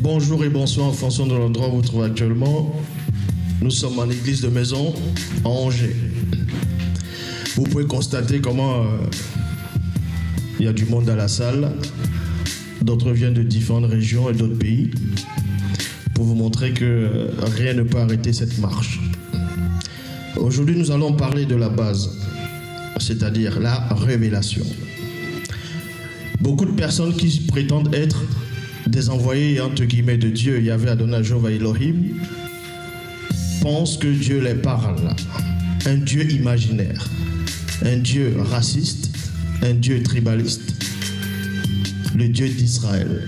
Bonjour et bonsoir en fonction de l'endroit où vous vous trouvez actuellement. Nous sommes en église de maison à Angers. Vous pouvez constater comment il y a du monde à la salle. D'autres viennent de différentes régions et d'autres pays pour vous montrer que rien ne peut arrêter cette marche. Aujourd'hui, nous allons parler de la base, c'est-à-dire la révélation. Beaucoup de personnes qui prétendent être des envoyés entre guillemets de Dieu, Yahvé Adonai Jéhovah Elohim, pensent que Dieu les parle. Un Dieu imaginaire, un Dieu raciste, un Dieu tribaliste, le Dieu d'Israël.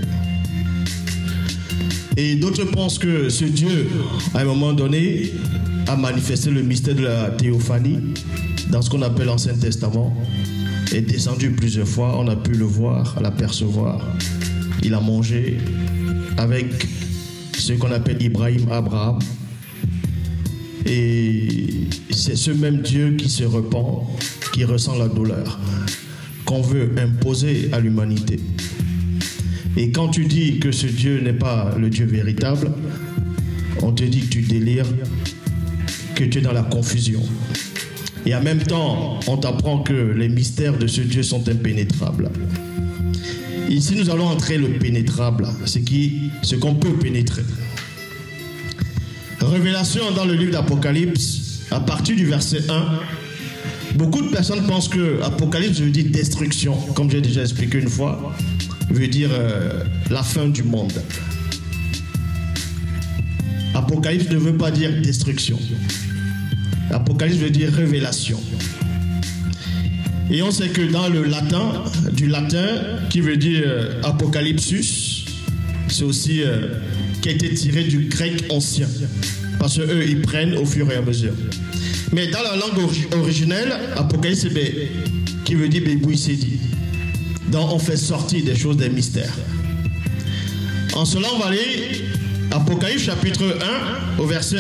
Et d'autres pensent que ce Dieu, à un moment donné, a manifesté le mystère de la théophanie dans ce qu'on appelle l'Ancien Testament, est descendu plusieurs fois, on a pu le voir, l'apercevoir. Il a mangé avec ce qu'on appelle Ibrahim, Abraham. Et c'est ce même Dieu qui se repent, qui ressent la douleur, qu'on veut imposer à l'humanité. Et quand tu dis que ce Dieu n'est pas le Dieu véritable, on te dit que tu délires, que tu es dans la confusion. Et en même temps, on t'apprend que les mystères de ce Dieu sont impénétrables. Ici, nous allons entrer le pénétrable, ce qu'on peut pénétrer. Révélation dans le livre d'Apocalypse, à partir du verset 1, beaucoup de personnes pensent que Apocalypse veut dire destruction, comme j'ai déjà expliqué une fois, veut dire la fin du monde. Apocalypse ne veut pas dire destruction. Apocalypse veut dire révélation. Et on sait que dans le latin, du latin qui veut dire apocalypsus, c'est aussi qui a été tiré du grec ancien. Parce qu'eux, ils prennent au fur et à mesure. Mais dans la langue originelle, apocalypse, c'est qui veut dire bébouïsédi. Donc on fait sortir des choses, des mystères. En cela, on va aller Apocalypse chapitre 1 au verset 1.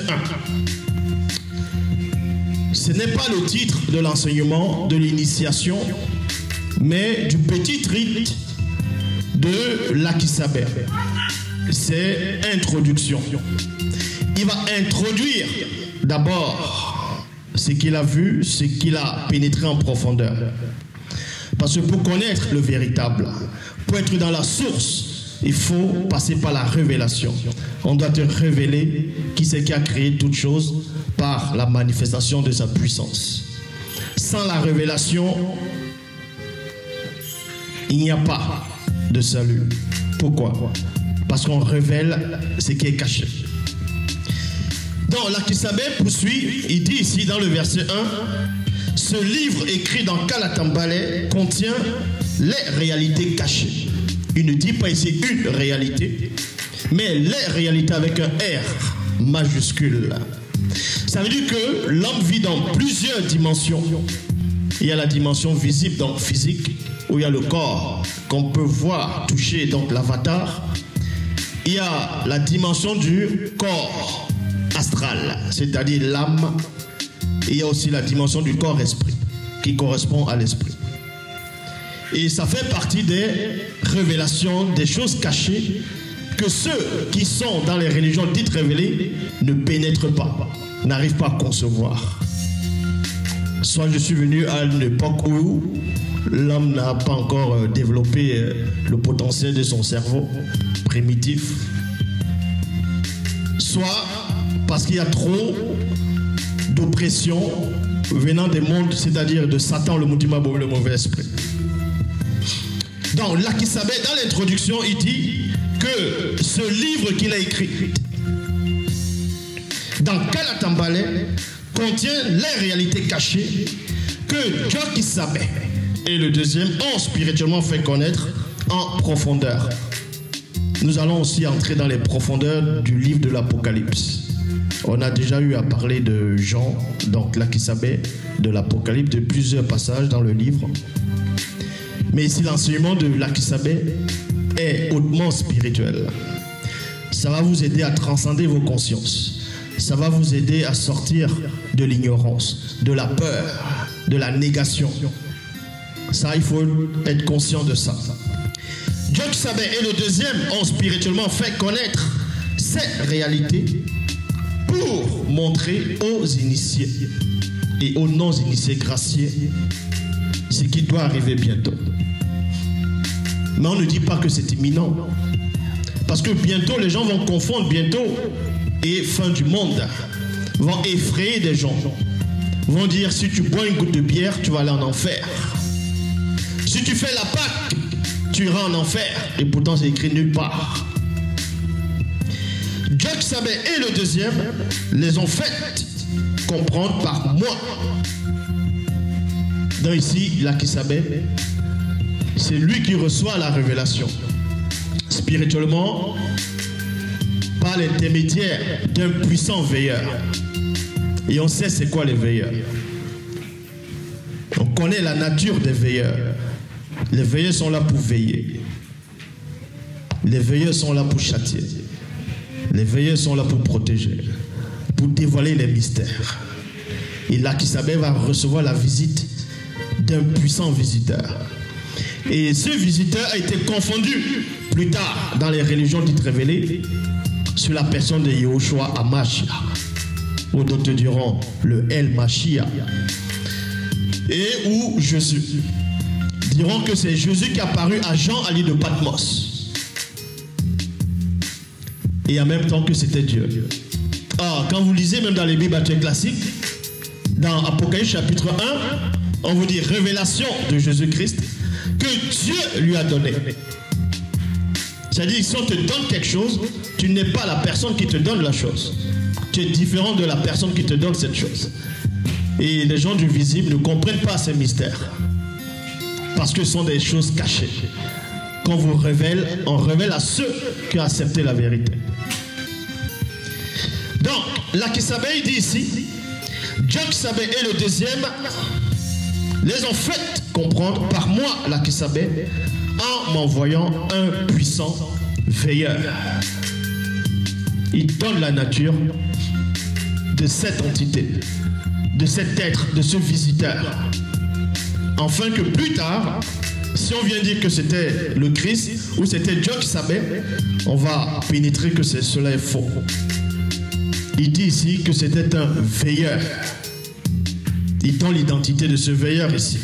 Ce n'est pas le titre de l'enseignement, de l'initiation, mais du petit rite de l'Akisabé. C'est introduction. Il va introduire d'abord ce qu'il a vu, ce qu'il a pénétré en profondeur. Parce que pour connaître le véritable, pour être dans la source, il faut passer par la révélation. On doit te révéler qui c'est qui a créé toute chose par la manifestation de sa puissance. Sans la révélation, il n'y a pas de salut. Pourquoi? Parce qu'on révèle ce qui est caché. Donc l'Akisabé poursuit, il dit ici dans le verset 1, ce livre écrit dans Kalatambale contient les réalités cachées. Il ne dit pas ici une réalité, mais les réalités avec un R majuscule. Ça veut dire que l'homme vit dans plusieurs dimensions. Il y a la dimension visible, donc physique, où il y a le corps qu'on peut voir, toucher, donc l'avatar. Il y a la dimension du corps astral, c'est-à-dire l'âme. Et il y a aussi la dimension du corps-esprit, qui correspond à l'esprit. Et ça fait partie des révélations, des choses cachées que ceux qui sont dans les religions dites révélées ne pénètrent pas, n'arrivent pas à concevoir. Soit je suis venu à une époque où l'homme n'a pas encore développé le potentiel de son cerveau primitif, soit parce qu'il y a trop d'oppression venant des mondes, c'est-à-dire de Satan, le Moutimabo, le mauvais esprit. Donc l'Akisabé, dans l'introduction, il dit que ce livre qu'il a écrit dans Kalatambale contient les réalités cachées que Jokisabé et le deuxième ont spirituellement fait connaître en profondeur. Nous allons aussi entrer dans les profondeurs du livre de l'Apocalypse. On a déjà eu à parler de Jean, donc l'Akisabé, de l'Apocalypse, de plusieurs passages dans le livre. Mais ici, l'enseignement de l'Akisabé est hautement spirituel. Ça va vous aider à transcender vos consciences. Ça va vous aider à sortir de l'ignorance, de la peur, de la négation. Ça, il faut être conscient de ça. Joksabé et le deuxième ont spirituellement fait connaître ces réalités pour montrer aux initiés et aux non-initiés graciés ce qui doit arriver bientôt. Mais on ne dit pas que c'est imminent. Parce que bientôt, les gens vont confondre bientôt et fin du monde. Vont effrayer des gens. Vont dire, si tu bois une goutte de bière, tu vas aller en enfer. Si tu fais la Pâque, tu iras en enfer. Et pourtant, c'est écrit nulle part. Joksabé et le deuxième les ont fait comprendre par moi. Donc ici, Lakisabé, c'est lui qui reçoit la révélation. Spirituellement, par l'intermédiaire d'un puissant veilleur. Et on sait c'est quoi les veilleurs. On connaît la nature des veilleurs. Les veilleurs sont là pour veiller. Les veilleurs sont là pour châtier. Les veilleurs sont là pour protéger, pour dévoiler les mystères. Et Lakisabé va recevoir la visite d'un puissant visiteur. Et ce visiteur a été confondu plus tard dans les religions dites révélées sur la personne de Yahushua HaMashiach, ou d'autres diront le El Mashiach, et où Jésus diront que c'est Jésus qui est apparu à Jean à l'île de Patmos. Et en même temps que c'était Dieu. Or, quand vous lisez même dans les Bibles classiques, dans Apocalypse chapitre 1, on vous dit révélation de Jésus-Christ que Dieu lui a donné. C'est-à-dire, si on te donne quelque chose, tu n'es pas la personne qui te donne la chose. Tu es différent de la personne qui te donne cette chose. Et les gens du visible ne comprennent pas ces mystères. Parce que ce sont des choses cachées. Qu'on vous révèle, on révèle à ceux qui ont accepté la vérité. Donc, Lakisabé dit ici, Joksabé et le deuxième les ont fait comprendre par moi, Lakisabé, en m'envoyant un puissant veilleur. Il donne la nature de cette entité, de cet être, de ce visiteur. Afin que plus tard, si on vient dire que c'était le Christ ou c'était Joksabé, on va pénétrer que cela est faux. Il dit ici que c'était un veilleur. Il donne l'identité de ce veilleur ici.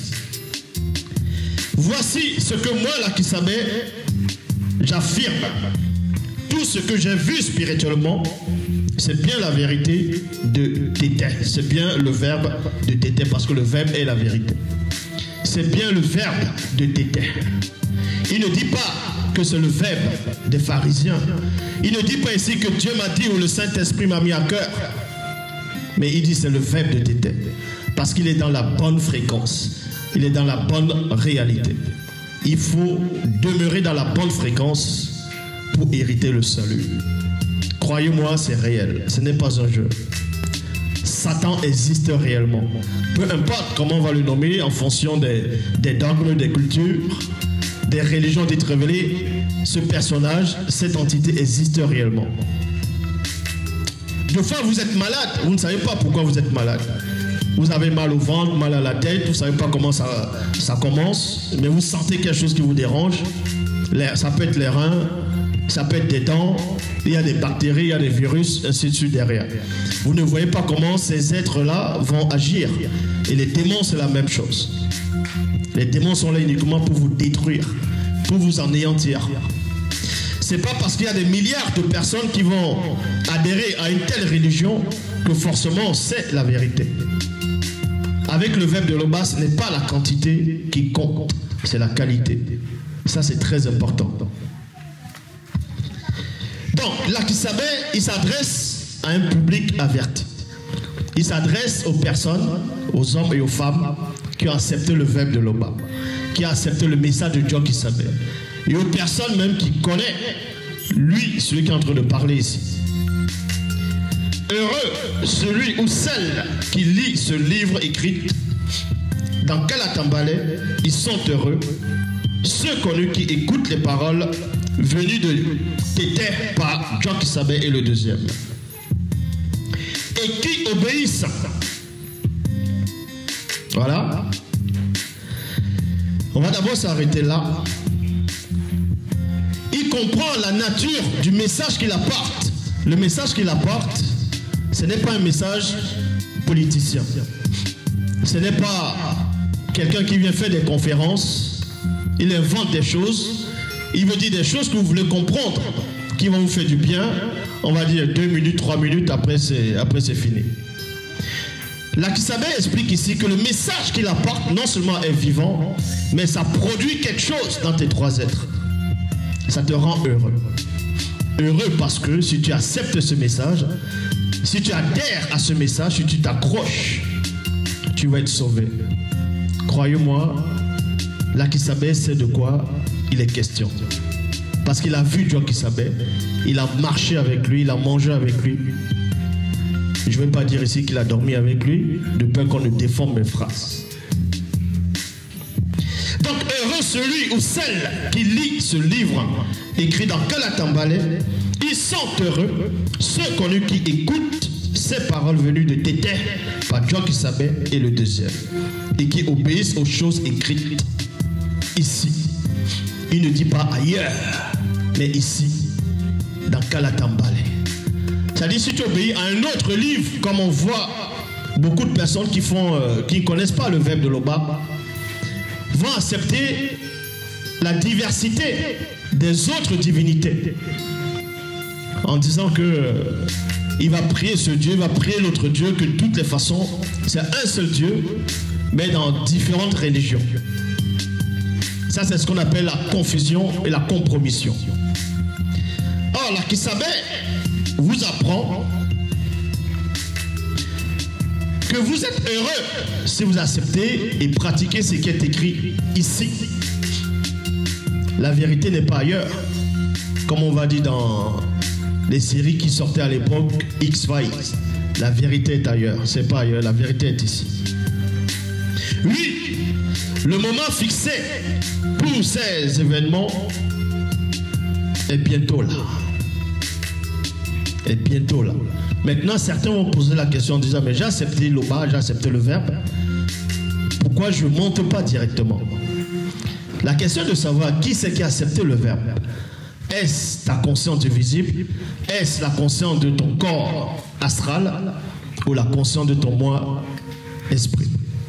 Voici ce que moi, Lakisabé, j'affirme. Tout ce que j'ai vu spirituellement, c'est bien la vérité de Tété. C'est bien le verbe de Tété, parce que le verbe est la vérité. C'est bien le verbe de Tété. Il ne dit pas que c'est le verbe des pharisiens. Il ne dit pas ici que Dieu m'a dit ou le Saint-Esprit m'a mis à cœur. Mais il dit c'est le verbe de Tété. Parce qu'il est dans la bonne fréquence. Il est dans la bonne réalité. Il faut demeurer dans la bonne fréquence pour hériter le salut. Croyez-moi, c'est réel. Ce n'est pas un jeu. Satan existe réellement. Peu importe comment on va le nommer en fonction des dogmes, des cultures, des religions dites révélées, ce personnage, cette entité existe réellement. Des fois, vous êtes malade, vous ne savez pas pourquoi vous êtes malade. Vous avez mal au ventre, mal à la tête, vous ne savez pas comment ça commence, mais vous sentez quelque chose qui vous dérange. Ça peut être les reins, ça peut être des dents, il y a des bactéries, il y a des virus, ainsi de suite derrière. Vous ne voyez pas comment ces êtres-là vont agir. Et les démons, c'est la même chose. Les démons sont là uniquement pour vous détruire, pour vous anéantir. C'est pas parce qu'il y a des milliards de personnes qui vont adhérer à une telle religion que forcément c'est la vérité. Avec le verbe de Loba, ce n'est pas la quantité qui compte, c'est la qualité. Ça, c'est très important. Donc, Lakisabé, il s'adresse à un public averti. Il s'adresse aux personnes, aux hommes et aux femmes qui ont accepté le verbe de Loba, qui ont accepté le message de Joksabé. Et aux personnes même qui connaissent lui, celui qui est en train de parler ici. Heureux celui ou celle qui lit ce livre écrit dans Kalatambale, ils sont heureux. Ceux connus qui écoutent les paroles venues de Tété par Joksabé et le deuxième. Et qui obéissent. Voilà. On va d'abord s'arrêter là. il comprend la nature du message qu'il apporte. Le message qu'il apporte, ce n'est pas un message politicien. Ce n'est pas quelqu'un qui vient faire des conférences. Il invente des choses. Il veut dire des choses que vous voulez comprendre, qui vont vous faire du bien. On va dire 2 minutes, 3 minutes, après c'est fini. Lakisabé explique ici que le message qu'il apporte non seulement est vivant, mais ça produit quelque chose dans tes 3 êtres. Ça te rend heureux. Heureux parce que si tu acceptes ce message, si tu adhères à ce message, si tu t'accroches, tu vas être sauvé. Croyez-moi, Lakisabé sait de quoi il est question. Parce qu'il a vu Joe Kisabé, il a marché avec lui, il a mangé avec lui. Je ne vais pas dire ici qu'il a dormi avec lui, de peur qu'on ne déforme mes phrases. Donc heureux celui ou celle qui lit ce livre écrit dans Kalatambale. Ils sont heureux, ceux connus qui écoutent ces paroles venues de Tété par Joe Kisabé et le deuxième, et qui obéissent aux choses écrites ici. Il ne dit pas ailleurs, mais ici, dans Kalatambale. C'est-à-dire, si tu obéis à un autre livre, comme on voit beaucoup de personnes qui ne connaissent pas le verbe de l'Oba, vont accepter la diversité des autres divinités. En disant que il va prier ce Dieu, il va prier l'autre Dieu, que de toutes les façons, c'est un seul Dieu, mais dans différentes religions. Ça, c'est ce qu'on appelle la confusion et la compromission. Or, Lakisabé vous apprend que vous êtes heureux si vous acceptez et pratiquez ce qui est écrit ici. La vérité n'est pas ailleurs. Comme on va dire dans les séries qui sortaient à l'époque, X-Files. La vérité est ailleurs. C'est pas ailleurs, la vérité est ici. Oui, le moment fixé pour ces événements est bientôt là. Est bientôt là. Maintenant, certains vont poser la question en disant, mais j'ai accepté l'Oba, j'ai accepté le verbe. Pourquoi je ne monte pas directement? La question de savoir qui c'est qui a accepté le verbe. Est-ce ta conscience visible? Est-ce la conscience de ton corps astral? Ou la conscience de ton moi esprit?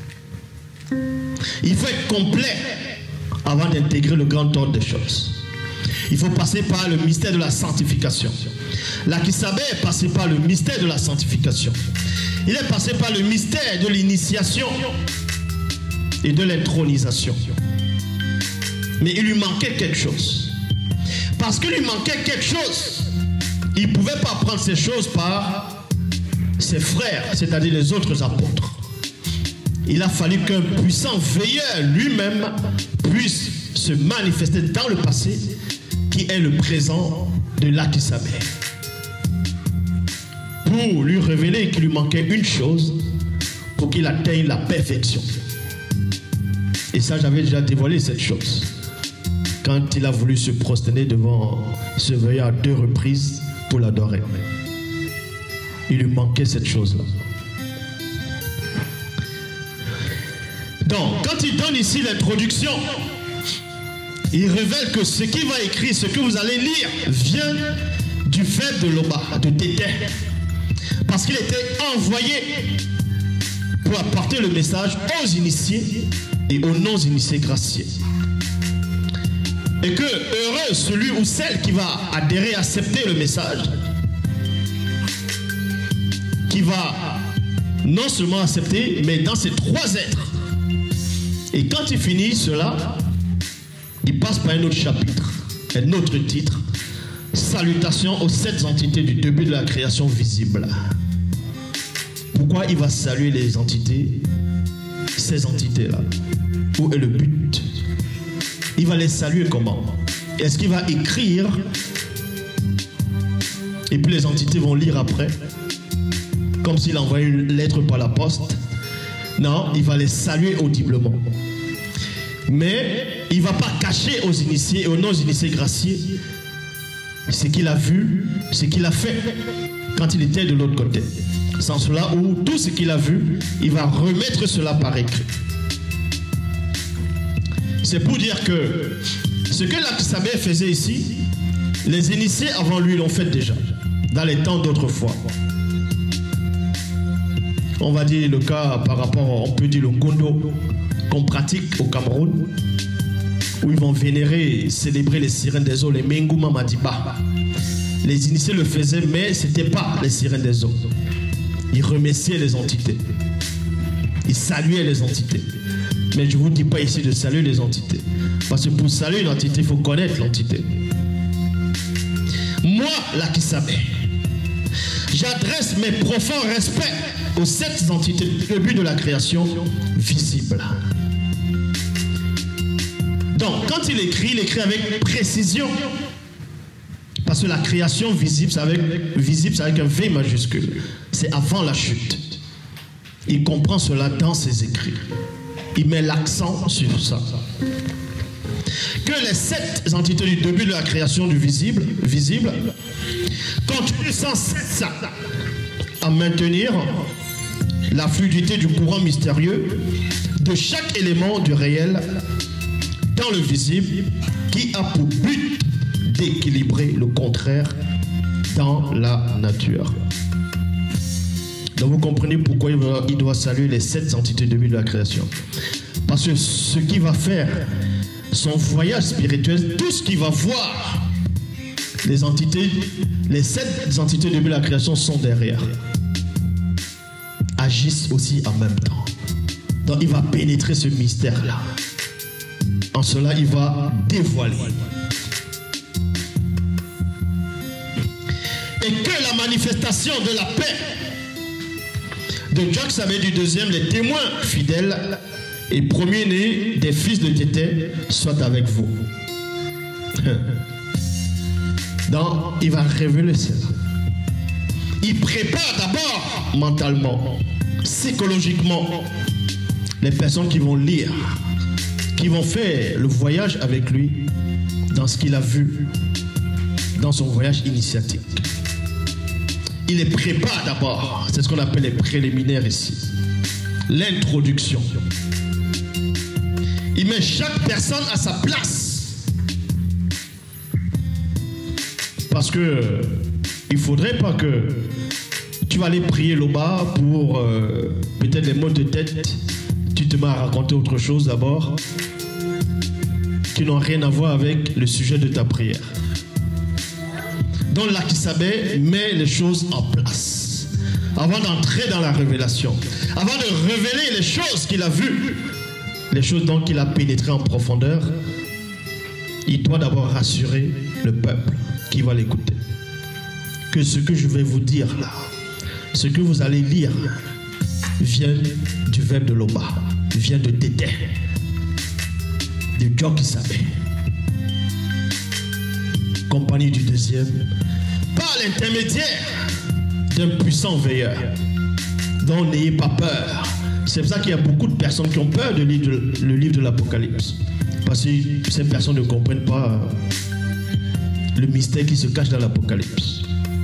Il faut être complet avant d'intégrer le grand ordre des choses. Il faut passer par le mystère de la sanctification. Lakisabé est passé par le mystère de la sanctification. Il est passé par le mystère de l'initiation et de l'intronisation. Mais il lui manquait quelque chose. Parce qu'il lui manquait quelque chose, il ne pouvait pas prendre ces choses par ses frères, c'est-à-dire les autres apôtres. Il a fallu qu'un puissant veilleur lui-même puisse se manifester dans le passé, qui est le présent de Lakisabé, pour lui révéler qu'il lui manquait une chose pour qu'il atteigne la perfection. Et ça, j'avais déjà dévoilé cette chose quand il a voulu se prosterner devant ce veilleur à 2 reprises pour l'adorer. Il lui manquait cette chose-là. Donc, quand il donne ici l'introduction, il révèle que ce qu'il va écrire, ce que vous allez lire, vient du verbe de l'Oba, de Tété. Parce qu'il était envoyé pour apporter le message aux initiés et aux non-initiés graciés. Et que heureux celui ou celle qui va adhérer, accepter le message, qui va non seulement accepter, mais dans ces 3 êtres. Et quand il finit cela, il passe par un autre chapitre, un autre titre. Salutations aux 7 entités du début de la création visible. Pourquoi il va saluer les entités, ces entités-là? Où est le but? Il va les saluer comment? Est-ce qu'il va écrire et puis les entités vont lire après? Comme s'il envoyait une lettre par la poste? Non, il va les saluer audiblement. Mais il ne va pas cacher aux initiés et aux non-initiés graciés ce qu'il a vu, ce qu'il a fait quand il était de l'autre côté. Sans cela, où tout ce qu'il a vu, il va remettre cela par écrit. C'est pour dire que ce que Lakisabé faisait ici, Les initiés avant lui l'ont fait déjà, dans les temps d'autrefois. On va dire le cas par rapport, on peut dire le Ngondo qu'on pratique au Cameroun, où ils vont vénérer, célébrer les sirènes des eaux, les Mengouma Madiba. Les initiés le faisaient, mais ce n'était pas les sirènes des eaux. Ils remerciaient les entités. Ils saluaient les entités. Mais je ne vous dis pas ici de saluer les entités. Parce que pour saluer une entité, il faut connaître l'entité. Moi, Lakisabé, j'adresse mes profonds respects aux 7 entités du début de la création visible. Donc, quand il écrit avec précision. Parce que la création visible, c'est avec un V majuscule. C'est avant la chute. Il comprend cela dans ses écrits. Il met l'accent sur ça. Que les 7 entités du début de la création du visible continuent sans cesse à maintenir la fluidité du courant mystérieux de chaque élément du réel dans le visible qui a pour but d'équilibrer le contraire dans la nature. Donc vous comprenez pourquoi il doit saluer les 7 entités du début de la création. Parce que ce qui va faire son voyage spirituel, tout ce qu'il va voir, les entités, les 7 entités du début de la création sont derrière. Agissent aussi en même temps. Donc il va pénétrer ce mystère-là. En cela, il va dévoiler. Et que la manifestation de la paix de Djok-Sabé du deuxième, les témoins fidèles et premiers-nés des fils de Tété soit avec vous. Donc, il va révéler cela. Il prépare d'abord mentalement, psychologiquement, les personnes qui vont lire, qui vont faire le voyage avec lui dans ce qu'il a vu, dans son voyage initiatique. Il les prépare d'abord, c'est ce qu'on appelle les préliminaires ici, l'introduction. Il met chaque personne à sa place. Parce que il ne faudrait pas que tu vas aller prier là-bas pour peut-être les maux de tête. Tu te mets à raconter autre chose d'abord qui n'ont rien à voir avec le sujet de ta prière. Donc Lakisabé met les choses en place avant d'entrer dans la révélation, avant de révéler les choses qu'il a vues, les choses dont il a pénétré en profondeur. Il doit d'abord rassurer le peuple qui va l'écouter que ce que je vais vous dire là, ce que vous allez lire vient du verbe de Loba, vient de Tété, de Djok-Sabé, compagnie du deuxième, par l'intermédiaire d'un puissant veilleur. Donc n'ayez pas peur. C'est pour ça qu'il y a beaucoup de personnes qui ont peur de lire le livre de l'Apocalypse. Parce que ces personnes ne comprennent pas le mystère qui se cache dans l'Apocalypse.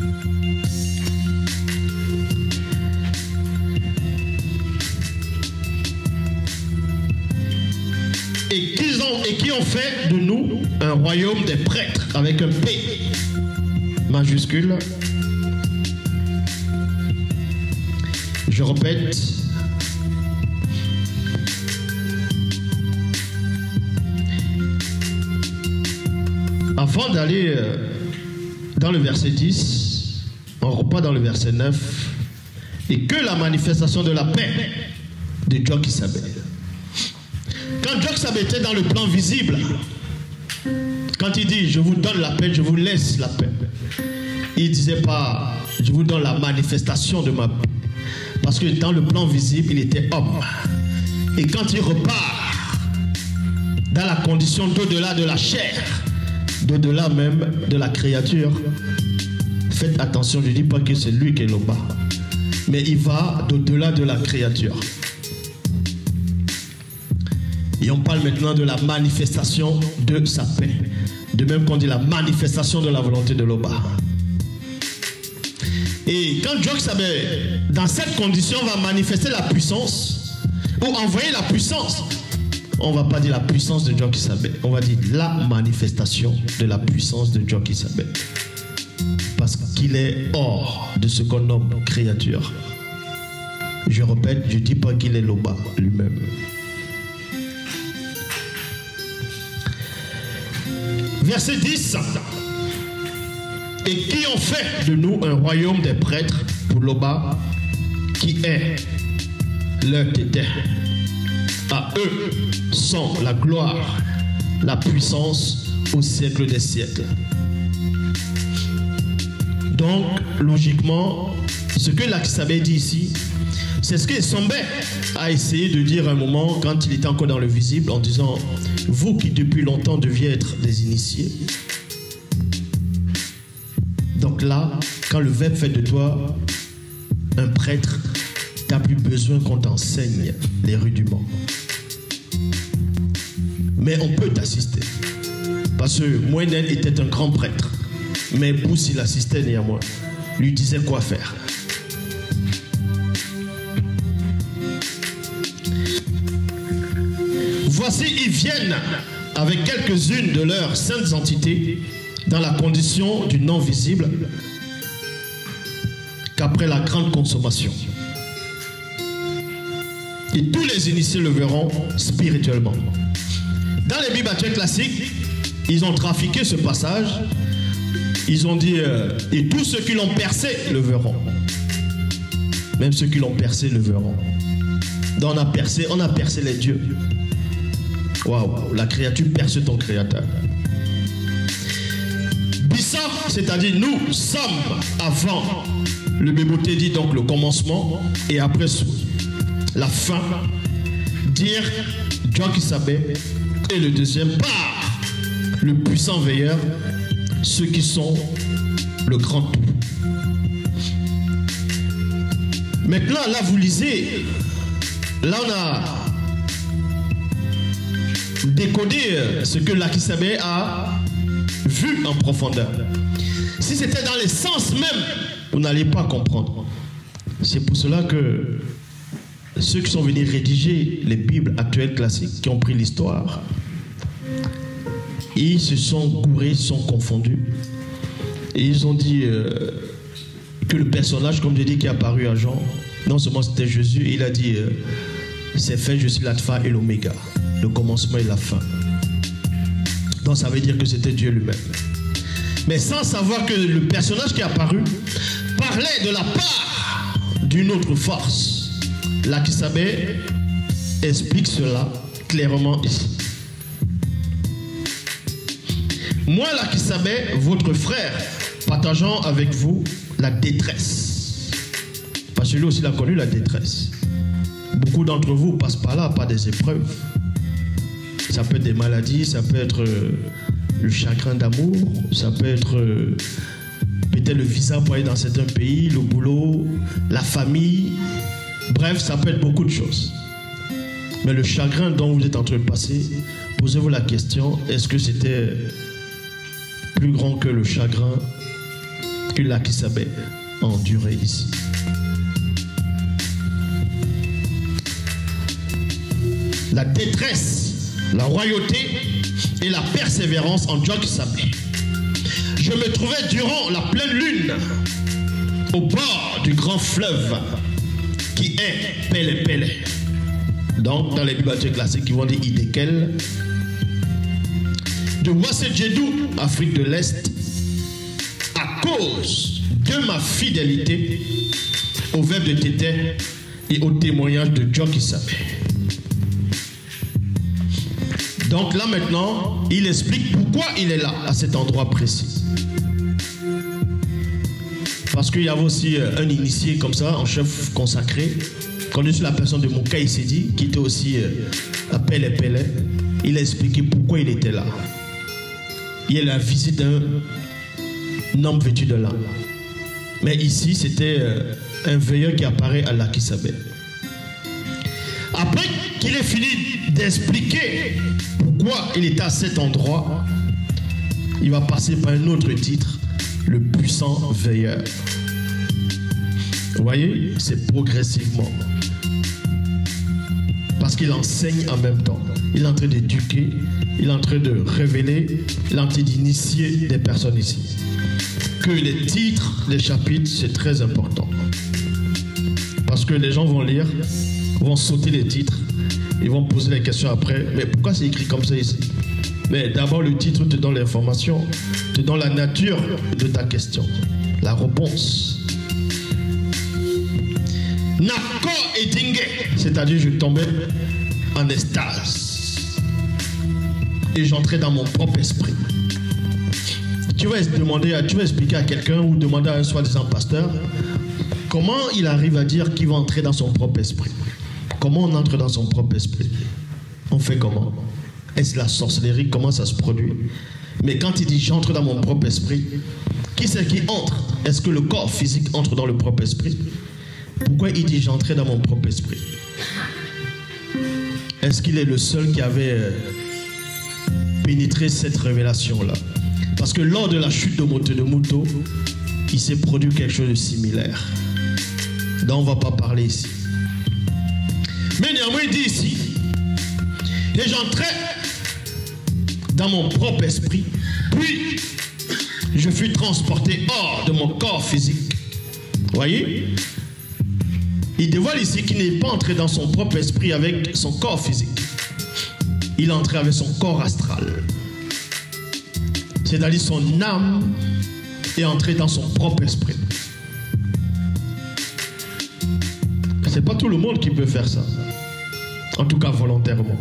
Et qui ont fait de nous un royaume des prêtres avec un P majuscule. Je répète. Avant d'aller dans le verset 10, on repart dans le verset 9. Et que la manifestation de la paix de Djok-Sabé. Quand Djok-Sabé était dans le plan visible, quand il dit je vous donne la paix, je vous laisse la paix, il ne disait pas je vous donne la manifestation de ma paix. Parce que dans le plan visible, il était homme. Et quand il repart dans la condition d'au-delà de la chair, d'au-delà même de la créature, faites attention, je ne dis pas que c'est lui qui est là-bas, mais il va d'au-delà de la créature. Et on parle maintenant de la manifestation de sa paix. De même qu'on dit la manifestation de la volonté de Loba. Et quand Djok-Sabé, dans cette condition, va manifester la puissance, ou envoyer la puissance on ne va pas dire la puissance de Joki Sabé, on va dire la manifestation de la puissance de Joki Sabé. Parce qu'il est hors de ce qu'on nomme créature. Je répète, je ne dis pas qu'il est Loba lui-même. Verset 10. Et qui ont fait de nous un royaume des prêtres pour Loba, qui est leur tété. À eux sont la gloire, la puissance au siècle des siècles. Donc, logiquement, ce que l'Akisabé dit ici, c'est ce que Sombe a essayé de dire à un moment quand il était encore dans le visible, en disant, vous qui depuis longtemps deviez être des initiés. Donc là, quand le Verbe fait de toi un prêtre, tu n'as plus besoin qu'on t'enseigne les rudiments. Mais on peut t'assister. Parce que Moïnen était un grand prêtre. Mais Bouss, il assistait néanmoins. Lui disait quoi faire. Voici, ils viennent avec quelques-unes de leurs saintes entités dans la condition du non visible qu'après la grande consommation. Et tous les initiés le verront spirituellement. Dans les Bibles actuelles classiques, ils ont trafiqué ce passage. Ils ont dit, et tous ceux qui l'ont percé le verront. Même ceux qui l'ont percé le verront. Donc on a percé les dieux. Waouh, la créature perce ton créateur. Bissa, c'est-à-dire nous sommes avant. Le Béboté dit donc le commencement et après la fin. Dire Joki Sabé et le deuxième par le puissant veilleur, ceux qui sont le grand tout. Maintenant, là, vous lisez. Là, on a décodé ce que l'Akisabé a vu en profondeur. Si c'était dans les sens même, vous n'allez pas comprendre. C'est pour cela que ceux qui sont venus rédiger les Bibles actuelles classiques, qui ont pris l'histoire, ils se sont gourés, sont confondus. Et ils ont dit que le personnage, comme je dis, qui est apparu à Jean, non seulement c'était Jésus, il a dit c'est fait, je suis l'alpha et l'oméga, le commencement et la fin. Donc ça veut dire que c'était Dieu lui-même. Mais sans savoir que le personnage qui est apparu parlait de la part d'une autre force. L'Akisabé explique cela clairement ici. Moi, l'Akisabé, votre frère, partageant avec vous la détresse. Parce que lui aussi, il a connu la détresse. Beaucoup d'entre vous passent par là, par des épreuves. Ça peut être des maladies, ça peut être le chagrin d'amour, ça peut être peut-être le visa pour aller dans certains pays, le boulot, la famille. Bref, ça peut être beaucoup de choses. Mais le chagrin dont vous êtes en train de passer, posez-vous la question, est-ce que c'était plus grand que le chagrin que l'Akisabé a enduré ici? La détresse, la royauté et la persévérance en Joki Sabé. Je me trouvais durant la pleine lune au bord du grand fleuve qui est Pélé Pélé. Donc dans les bibliothèques classiques qui vont dire Idekel, de Wassedjedou, Afrique de l'Est, à cause de ma fidélité au verbe de Tété et au témoignage de Joki Sabé. Donc là maintenant, il explique pourquoi il est là, à cet endroit précis. Parce qu'il y avait aussi un initié comme ça, un chef consacré, connu sous la personne de Mouka Issedi, qui était aussi à Pélé Pélé. Il a expliqué pourquoi il était là. Il y a la visite d'un homme vêtu de lin. Mais ici, c'était un veilleur qui apparaît à l'Akisabé. Après qu'il ait fini d'expliquer pourquoi il était à cet endroit, il va passer par un autre titre, le puissant veilleur. Vous voyez, c'est progressivement. Parce qu'il enseigne en même temps. Il est en train d'éduquer, il est en train de révéler, il est en train d'initier des personnes ici. Que les titres, les chapitres, c'est très important. Parce que les gens vont lire, vont sauter les titres, ils vont poser les questions après. Mais pourquoi c'est écrit comme ça ici? Mais d'abord, le titre te donne l'information, te donne la nature de ta question, la réponse. Nako et Dingue, c'est-à-dire je tombais en extase. Et j'entrais dans mon propre esprit. Tu vas expliquer à quelqu'un ou demander à un soi-disant pasteur comment il arrive à dire qu'il va entrer dans son propre esprit. Comment on entre dans son propre esprit? On fait comment? Est-ce la sorcellerie? Comment ça se produit? Mais quand il dit j'entre dans mon propre esprit, qui c'est qui entre? Est-ce que le corps physique entre dans le propre esprit? Pourquoi il dit j'entrais dans mon propre esprit? Est-ce qu'il est le seul qui avait pénétré cette révélation-là? Parce que lors de la chute de Mouto, il s'est produit quelque chose de similaire. Donc on ne va pas parler ici. Mais néanmoins, il dit ici, et j'entrais dans mon propre esprit, puis je fus transporté hors de mon corps physique. Voyez? Il dévoile ici qu'il n'est pas entré dans son propre esprit avec son corps physique. Il est entré avec son corps astral. C'est-à-dire son âme est entrée dans son propre esprit. C'est pas tout le monde qui peut faire ça. En tout cas volontairement.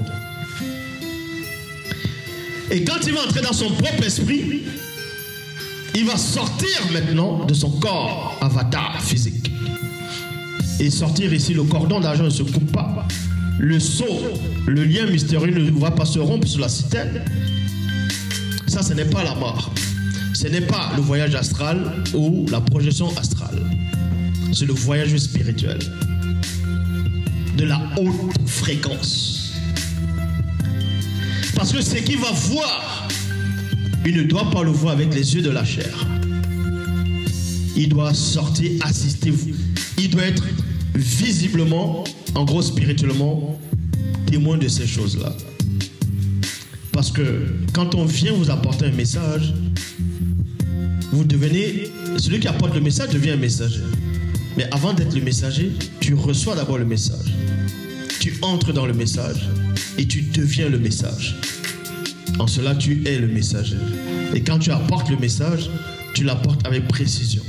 Et quand il va entrer dans son propre esprit, il va sortir maintenant de son corps avatar physique. Et sortir ici, le cordon d'argent ne se coupe pas. Le sceau, le lien mystérieux ne va pas se rompre sur la citerne. Ça, ce n'est pas la mort. Ce n'est pas le voyage astral ou la projection astrale. C'est le voyage spirituel. De la haute fréquence. Parce que ce qu'il va voir, il ne doit pas le voir avec les yeux de la chair. Il doit sortir, assister. Il doit être visiblement, en gros spirituellement, témoin de ces choses-là. Parce que quand on vient vous apporter un message, vous devenez, celui qui apporte le message devient un messager. Mais avant d'être le messager, tu reçois d'abord le message. Tu entres dans le message et tu deviens le message. En cela, tu es le messager. Et quand tu apportes le message, tu l'apportes avec précision.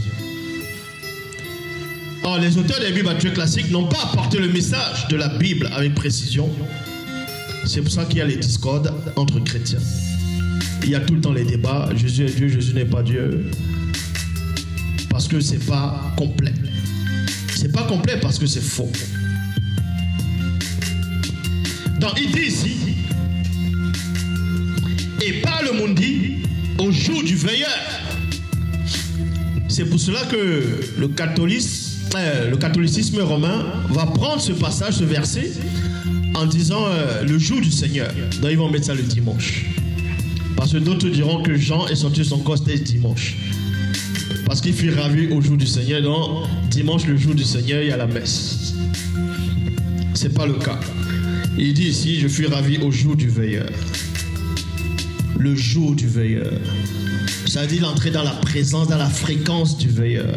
Or, les auteurs des Bibles actuelles classiques n'ont pas apporté le message de la Bible avec précision. C'est pour ça qu'il y a les discordes entre chrétiens. Il y a tout le temps les débats. Jésus est Dieu, Jésus n'est pas Dieu. Parce que c'est pas complet. C'est pas complet parce que c'est faux. Donc il dit ici, et par le mundi, au jour du veilleur. C'est pour cela que le catholicisme romain va prendre ce passage, ce verset, en disant le jour du Seigneur. Donc ils vont mettre ça le dimanche. Parce que d'autres diront que Jean est sorti de son corps c'était dimanche. Parce qu'il fut ravi au jour du Seigneur. Donc dimanche, le jour du Seigneur, il y a la messe. C'est pas le cas. Il dit ici, je fus ravi au jour du veilleur. Le jour du veilleur. Ça veut dire l'entrée dans la présence, dans la fréquence du veilleur.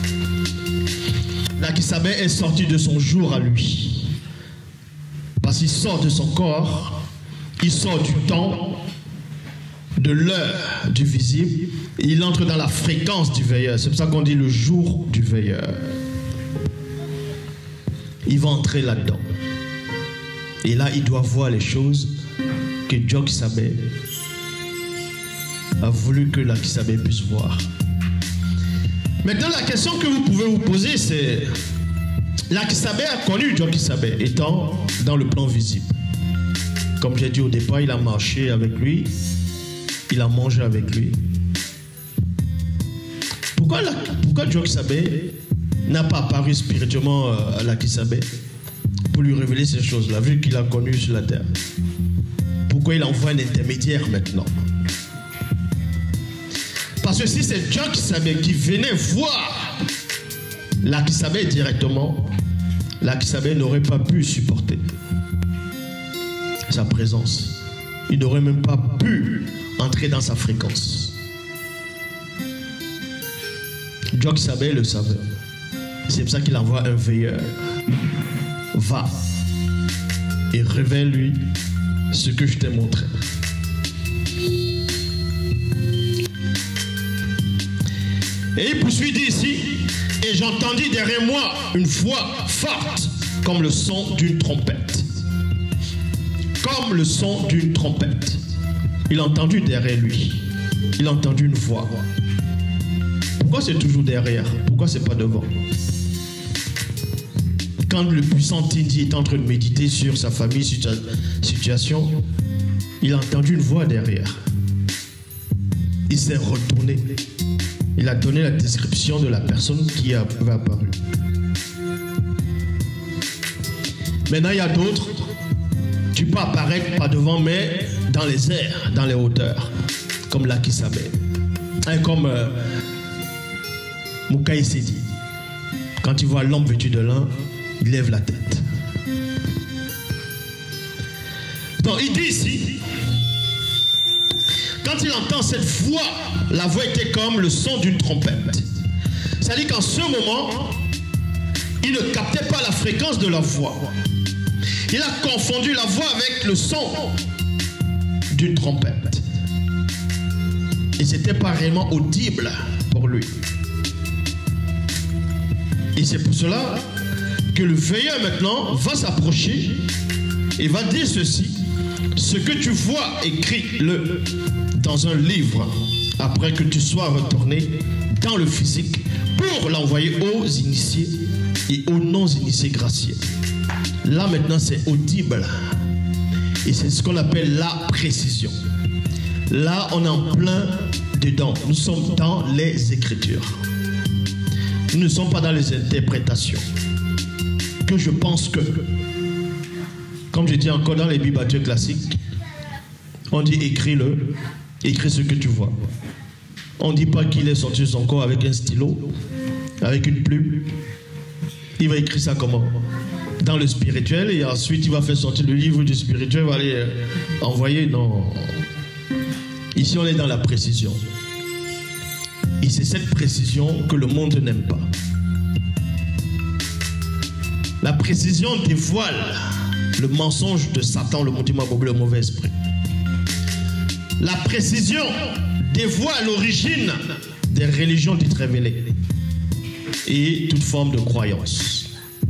L'Akisabé est sorti de son jour à lui. Parce qu'il sort de son corps, il sort du temps, de l'heure du visible, et il entre dans la fréquence du veilleur. C'est pour ça qu'on dit le jour du veilleur. Il va entrer là-dedans. Et là, il doit voir les choses que Djokisabé a voulu que l'Akisabé puisse voir. Maintenant, la question que vous pouvez vous poser, c'est l'Akisabé a connu Djokisabé étant dans le plan visible. Comme j'ai dit au départ, il a marché avec lui, il a mangé avec lui. Pourquoi Djokisabé n'a pas apparu spirituellement à l'Akisabé pour lui révéler ces choses-là, vu qu'il a connu sur la terre? Pourquoi il envoie un intermédiaire maintenant? Parce que si c'est Djokisabé qui venait voir l'Akisabé directement, l'Akisabé n'aurait pas pu supporter. sa présence. Il n'aurait même pas pu entrer dans sa fréquence. Joxabé le savait. C'est pour ça qu'il envoie un veilleur. Va et révèle-lui ce que je t'ai montré. Et il poursuit, dit ici, et j'entendis derrière moi une voix forte comme le son d'une trompette. Comme le son d'une trompette. Il a entendu derrière lui. Il a entendu une voix. Pourquoi c'est toujours derrière? Pourquoi c'est pas devant? Quand le puissant Tindi est en train de méditer sur sa famille, sur sa situation, il a entendu une voix derrière. Il s'est retourné. Il a donné la description de la personne qui avait apparu. Maintenant, il y a d'autres. Tu peux apparaître pas devant, mais dans les airs, dans les hauteurs. Comme Lakisabé. Comme Moukaï Sidi. Quand il voit l'homme vêtu de lin, il lève la tête. Donc, il dit ici, quand il entend cette voix, la voix était comme le son d'une trompette. C'est-à-dire qu'en ce moment, il ne captait pas la fréquence de la voix. Il a confondu la voix avec le son d'une trompette. Et ce n'était pas réellement audible pour lui. Et c'est pour cela que le veilleur maintenant va s'approcher et va dire ceci. Ce que tu vois, écris-le dans un livre après que tu sois retourné dans le physique pour l'envoyer aux initiés et aux non-initiés graciés. Là maintenant c'est audible et c'est ce qu'on appelle la précision. Là on est en plein dedans. Nous sommes dans les Écritures. Nous ne sommes pas dans les interprétations. Que je pense que, comme je dis encore dans les Bibles classiques, on dit écris-le, écris ce que tu vois. On ne dit pas qu'il est sorti de son corps avec un stylo, avec une plume. Il va écrire ça comment? Dans le spirituel, et ensuite il va faire sortir le livre du spirituel, il va aller envoyer. Non. Ici on est dans la précision. Et c'est cette précision que le monde n'aime pas. La précision dévoile le mensonge de Satan, le mauvais esprit. La précision dévoile l'origine des religions dites révélées et toute forme de croyance.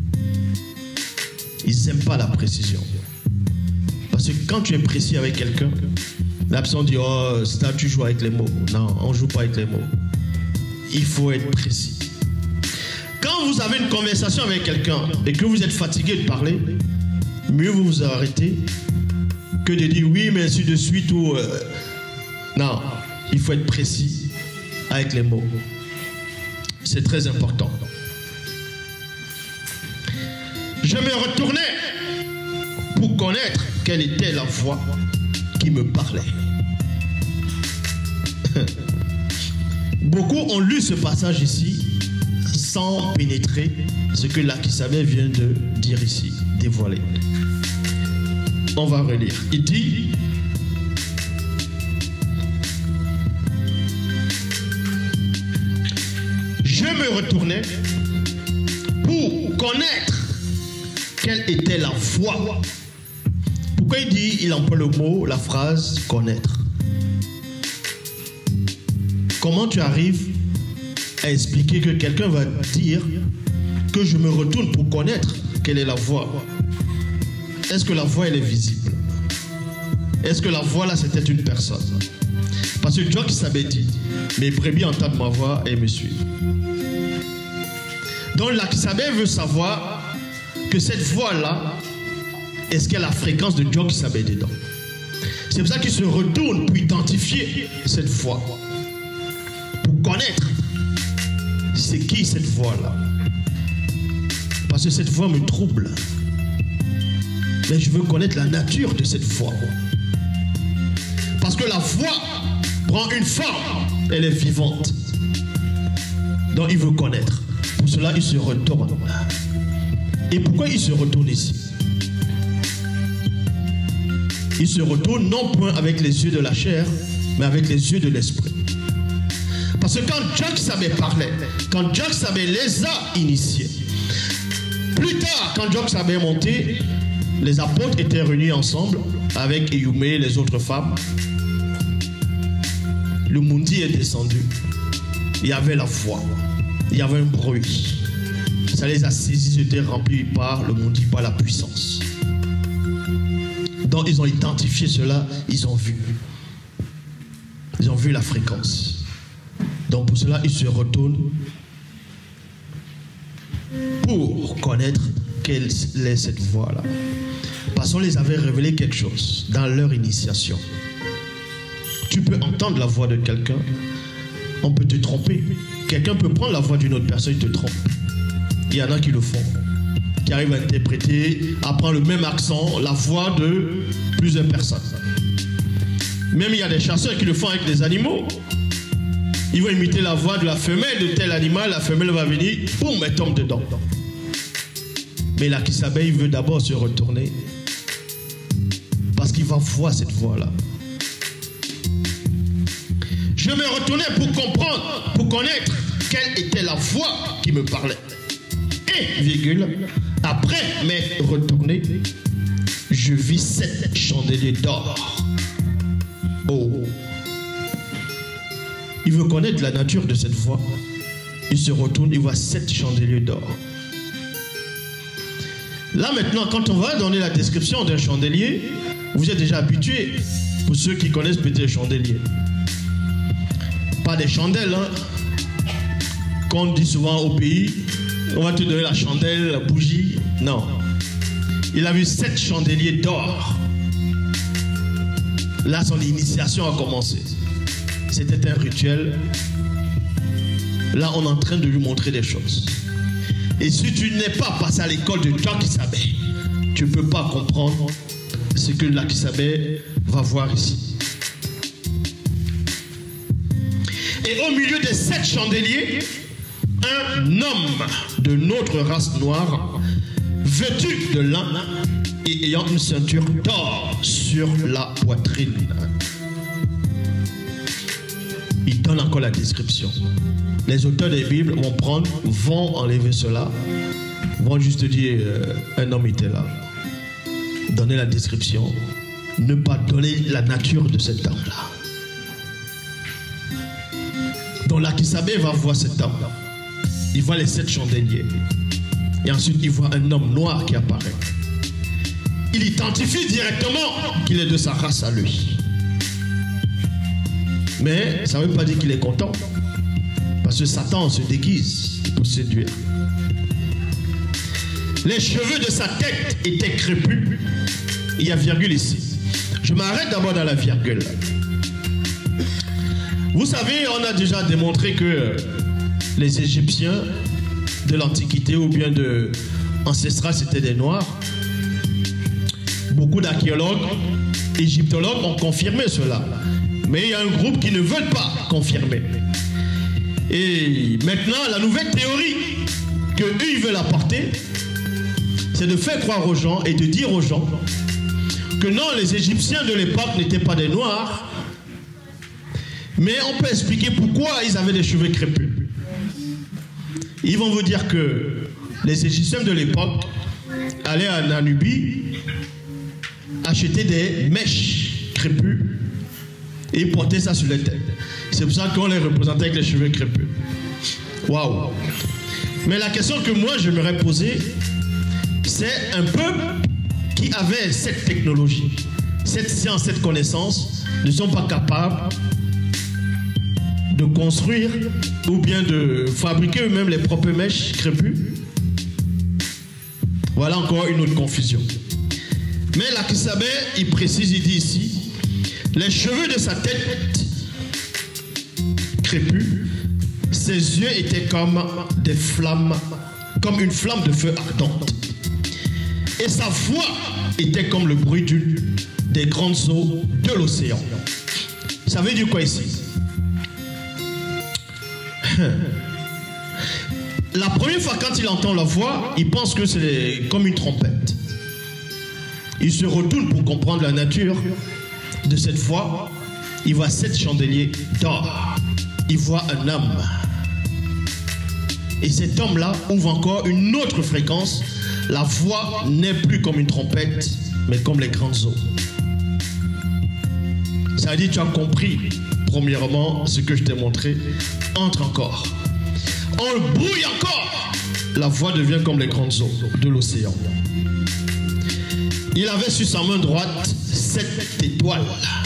Ils n'aiment pas la précision. Parce que quand tu es précis avec quelqu'un, la personne dit, oh, ça, tu joues avec les mots. Non, on ne joue pas avec les mots. Il faut être précis. Quand vous avez une conversation avec quelqu'un et que vous êtes fatigué de parler, mieux vous vous arrêtez que de dire oui, mais ainsi de suite ou... Non, il faut être précis avec les mots. C'est très important. Je me retournais pour connaître quelle était la voix qui me parlait. Beaucoup ont lu ce passage ici sans pénétrer ce que Lakisabé vient de dire ici, dévoiler. On va relire. Il dit, je me retournais pour connaître quelle était la voix. Pourquoi il dit, il emploie le mot, la phrase connaître? Comment tu arrives à expliquer que quelqu'un va dire que je me retourne pour connaître quelle est la voix? Est-ce que la voix elle est visible? Est-ce que la voix là c'était une personne? Parce que Joxabé dit, mes brebis entendent ma voix et me suivent. Donc Lakisabé veut savoir que cette voix là, est-ce qu'il y a la fréquence de Joxabé dedans? C'est pour ça qu'il se retourne pour identifier cette voix. Pour connaître c'est qui cette voix-là. Parce que cette voix me trouble. Mais je veux connaître la nature de cette voix. Parce que la voix prend une forme, elle est vivante. Donc il veut connaître. Pour cela, il se retourne. Et pourquoi il se retourne ici? il se retourne non point avec les yeux de la chair, mais avec les yeux de l'esprit. Parce que quand Jacques Sabé parlait, quand Jacques Sabé les a initiés, plus tard, quand Jacques Sabé est monté, les apôtres étaient réunis ensemble avec Eyoumé et les autres femmes. Le Mundi est descendu. Il y avait la voix. Il y avait un bruit. Ça les a saisis, ils étaient remplis par le Mundi, par la puissance. Donc ils ont identifié cela, ils ont vu. Ils ont vu la fréquence. Donc pour cela, ils se retournent pour connaître quelle est cette voix-là. Parce qu'on les avait révélé quelque chose dans leur initiation. Tu peux entendre la voix de quelqu'un, on peut te tromper. Quelqu'un peut prendre la voix d'une autre personne et te trompe. Il y en a qui le font, qui arrivent à interpréter, à prendre le même accent, la voix de plusieurs personnes. Même il y a des chasseurs qui le font avec des animaux. Ils vont imiter la voix de la femelle de tel animal, la femelle va venir, boum, elle tombe dedans. Mais la Kisabé, il veut d'abord se retourner parce qu'il va voir cette voix-là. Je me retournais pour comprendre, pour connaître quelle était la voix qui me parlait. Et, virgule, après m'être retourné, je vis 7 chandeliers d'or. Oh! Il veut connaître la nature de cette voix. Il se retourne, il voit 7 chandeliers d'or. Là maintenant, quand on va donner la description d'un chandelier, vous êtes déjà habitués, pour ceux qui connaissent peut-être les chandeliers. Pas des chandelles, hein. Comme on dit souvent au pays, on va te donner la chandelle, la bougie. Non. Il a vu 7 chandeliers d'or. Là, son initiation a commencé. C'était un rituel. Là, on est en train de lui montrer des choses. Et si tu n'es pas passé à l'école de Jacques Sabé, tu ne peux pas comprendre ce que Jacques Sabé va voir ici. Et au milieu des 7 chandeliers, un homme de notre race noire, vêtu de lin et ayant une ceinture d'or sur la poitrine. Il donne encore la description. Les auteurs des Bibles vont enlever cela, vont juste dire un homme était là. Donner la description, ne pas donner la nature de cet homme-là. Donc la Kisabé va voir cet homme. Il voit les 7 chandeliers. Et ensuite, il voit un homme noir qui apparaît. Il identifie directement qu'il est de sa race à lui. Mais ça ne veut pas dire qu'il est content. Parce que Satan se déguise pour séduire. Les cheveux de sa tête étaient crépus. Il y a virgule ici. Je m'arrête d'abord dans la virgule. Vous savez, on a déjà démontré que les Égyptiens de l'Antiquité ou bien de ancestrales, c'était des Noirs. Beaucoup d'archéologues, égyptologues ont confirmé cela. Mais il y a un groupe qui ne veut pas confirmer. Et maintenant, la nouvelle théorie qu'eux, ils veulent apporter, c'est de faire croire aux gens et de dire aux gens que non, les Égyptiens de l'époque n'étaient pas des Noirs, mais on peut expliquer pourquoi ils avaient des cheveux crépus. Ils vont vous dire que les Égyptiens de l'époque allaient à Namibie acheter des mèches crépues et portaient ça sur les têtes. C'est pour ça qu'on les représentait avec les cheveux crépus. Waouh! Mais la question que moi j'aimerais poser, c'est un peuple qui avait cette technologie, cette science, cette connaissance, ne sont pas capables de construire ou bien de fabriquer eux-mêmes les propres mèches crépues. Voilà encore une autre confusion. Mais la Kisabé, il précise, il dit ici, les cheveux de sa tête crépus, ses yeux étaient comme des flammes, comme une flamme de feu ardente. Et sa voix était comme le bruit des grandes eaux de l'océan. Ça veut dire quoi ici? La première fois quand il entend la voix, il pense que c'est comme une trompette. il se retourne pour comprendre la nature de cette fois. Il voit 7 chandeliers d'or. Il voit un homme. Et cet homme-là ouvre encore une autre fréquence. La voix n'est plus comme une trompette, mais comme les grandes eaux. Ça veut dire que tu as compris, premièrement, ce que je t'ai montré. Entre encore. On le brouille encore. La voix devient comme les grandes eaux de l'océan. Il avait sur sa main droite 7 étoiles.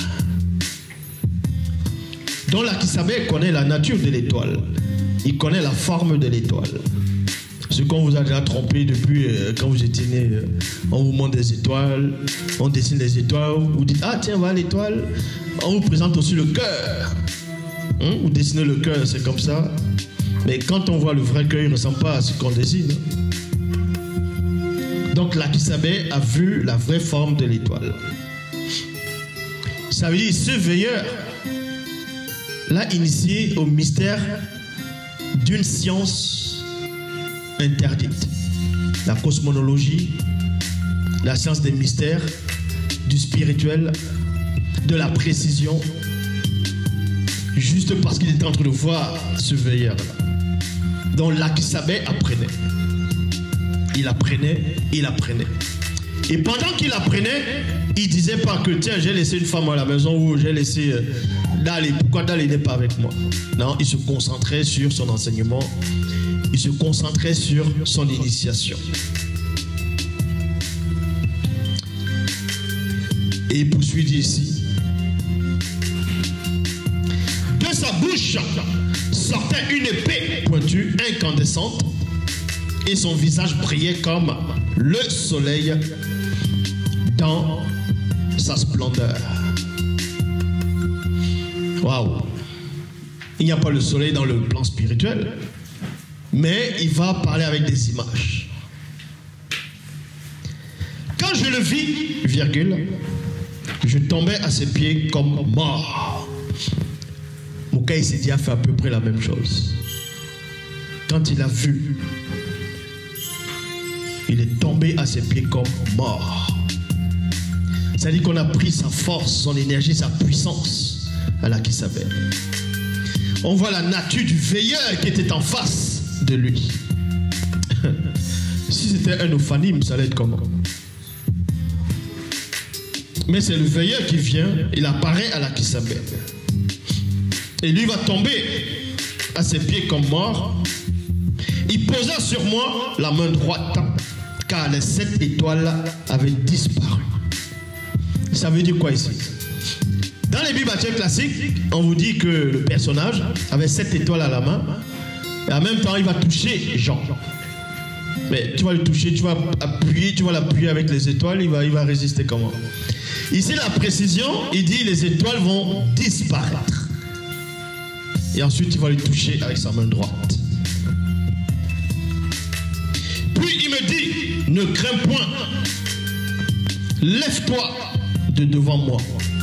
Donc l'Akisabé connaît la nature de l'étoile. Il connaît la forme de l'étoile. Ce qu'on vous a déjà trompé depuis quand vous étiez né. On vous montre des étoiles, on dessine des étoiles. Vous dites, ah tiens, voilà l'étoile. On vous présente aussi le cœur. Vous dessinez le cœur, c'est comme ça. Mais quand on voit le vrai cœur, il ne ressemble pas à ce qu'on dessine. Donc l'Akisabé a vu la vraie forme de l'étoile. Ça veut dire ce veilleur l'a initié au mystère d'une science interdite. La cosmologie, la science des mystères, du spirituel, de la précision, juste parce qu'il était en train de voir ce veilleur-là. Donc l'Akisabé apprenait. Il apprenait, il apprenait. Et pendant qu'il apprenait, il ne disait pas que tiens, j'ai laissé une femme à la maison ou j'ai laissé Dali, pourquoi Dali n'est pas avec moi? Non, il se concentrait sur son enseignement, il se concentrait sur son initiation. Et il poursuit ici. De sa bouche sortait une épée pointue, incandescente, et son visage brillait comme le soleil dans sa splendeur. Waouh! Il n'y a pas le soleil dans le plan spirituel, mais il va parler avec des images. Quand je le vis, virgule, je tombais à ses pieds comme mort. Mouka Isidi a fait à peu près la même chose. Quand il a vu, il est tombé à ses pieds comme mort. C'est-à-dire qu'on a pris sa force, son énergie, sa puissance à l'Akisabé. On voit la nature du veilleur qui était en face de lui. Si c'était un ophanim, ça allait être comment? Mais c'est le veilleur qui vient, il apparaît à l'Akisabé. Et lui va tomber à ses pieds comme mort. Il posa sur moi la main droite, car les 7 étoiles avaient disparu. Ça veut dire quoi ici? Dans les Bibles classiques, on vous dit que le personnage avait 7 étoiles à la main, et en même temps il va toucher Jean. Mais tu vas le toucher, tu vas appuyer, tu vas l'appuyer avec les étoiles, il va résister comment? Ici la précision, il dit les étoiles vont disparaître. Et ensuite il va le toucher avec sa main droite. Puis il me dit, ne crains point, lève-toi de devant moi.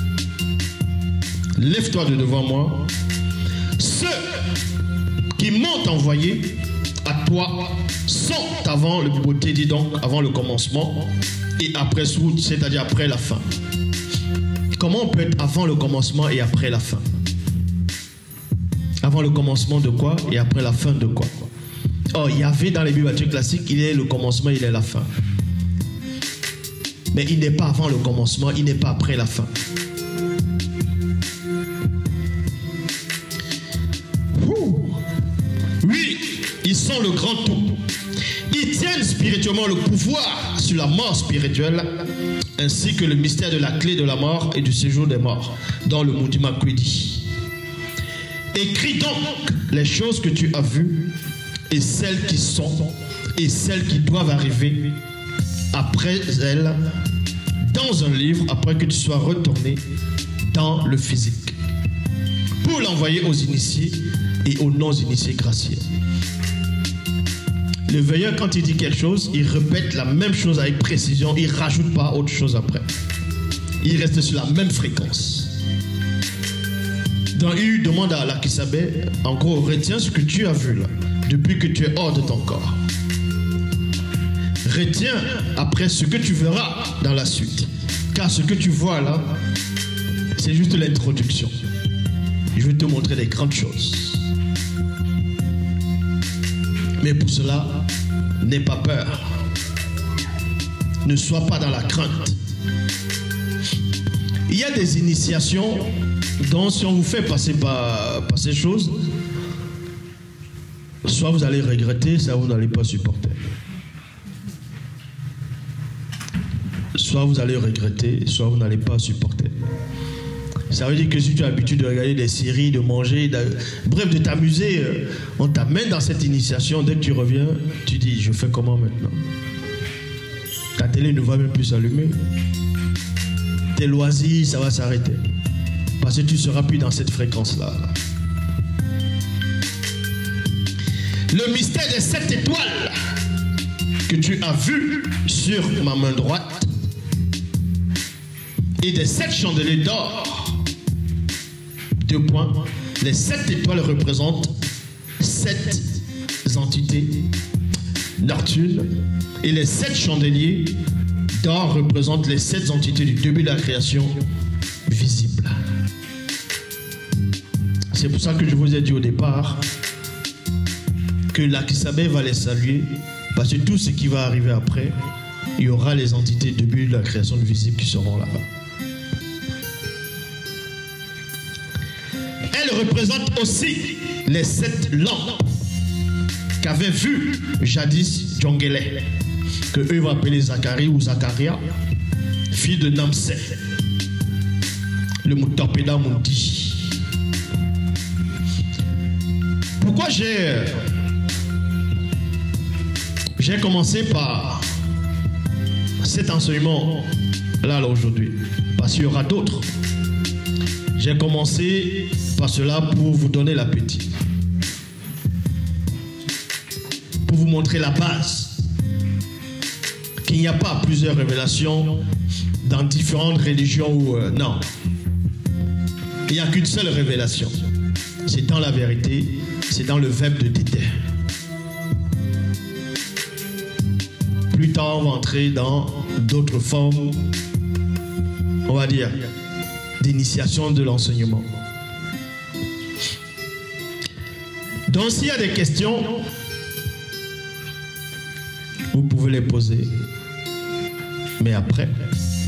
Lève-toi de devant moi. Ceux qui m'ont envoyé à toi sont avant, le Bible dit donc, avant le commencement et après, c'est-à-dire après la fin. Comment on peut être avant le commencement et après la fin? Avant le commencement de quoi et après la fin de quoi? Oh, Yahvé dans les Bibles classiques, il est le commencement, il est la fin. Mais il n'est pas avant le commencement, il n'est pas après la fin. Oui, ils sont le grand tout. Ils tiennent spirituellement le pouvoir sur la mort spirituelle, ainsi que le mystère de la clé de la mort et du séjour des morts, dans le Moudima Kwedi. Écris donc les choses que tu as vues, et celles qui sont, et celles qui doivent arriver après elles, dans un livre, après que tu sois retourné dans le physique, pour l'envoyer aux initiés et aux non-initiés graciés. Le veilleur, quand il dit quelque chose, il répète la même chose avec précision, il ne rajoute pas autre chose après. Il reste sur la même fréquence. Donc il demande à l'Akisabé, en gros, retiens ce que tu as vu là, depuis que tu es hors de ton corps. Retiens après ce que tu verras dans la suite. Car ce que tu vois là, c'est juste l'introduction. Je vais te montrer les grandes choses. Mais pour cela, n'aie pas peur. Ne sois pas dans la crainte. Il y a des initiations dont si on vous fait passer par ces choses, soit vous allez regretter, soit vous n'allez pas supporter. Soit vous allez regretter, soit vous n'allez pas supporter. Ça veut dire que si tu as l'habitude de regarder des séries, de manger, bref, de t'amuser, on t'amène dans cette initiation. Dès que tu reviens, tu dis, je fais comment maintenant? Ta télé ne va même plus s'allumer. Tes loisirs, ça va s'arrêter. Parce que tu ne seras plus dans cette fréquence-là. Le mystère des 7 étoiles que tu as vu sur ma main droite et des 7 chandeliers d'or. 2 points. Les 7 étoiles représentent 7 entités nocturnes et les 7 chandeliers d'or représentent les 7 entités du début de la création visibles. C'est pour ça que je vous ai dit au départ que l'Akisabé va les saluer, parce que tout ce qui va arriver après, il y aura les entités du début de la création visible qui seront là-bas. Elle représente aussi les 7 lampes qu'avait vu jadis Djongele, que eux vont appeler Zacharie ou Zacharia, fille de Namsé, le Mutapeda Mundi. Pourquoi j'ai commencé par cet enseignement là aujourd'hui? Parce qu'il y aura d'autres. J'ai commencé par cela pour vous donner l'appétit, pour vous montrer la base, qu'il n'y a pas plusieurs révélations dans différentes religions ou non. Il n'y a qu'une seule révélation. C'est dans la vérité, c'est dans le verbe de Tété. Plus tard, on va entrer dans d'autres formes, on va dire, d'initiation de l'enseignement. Donc, s'il y a des questions, vous pouvez les poser. Mais après,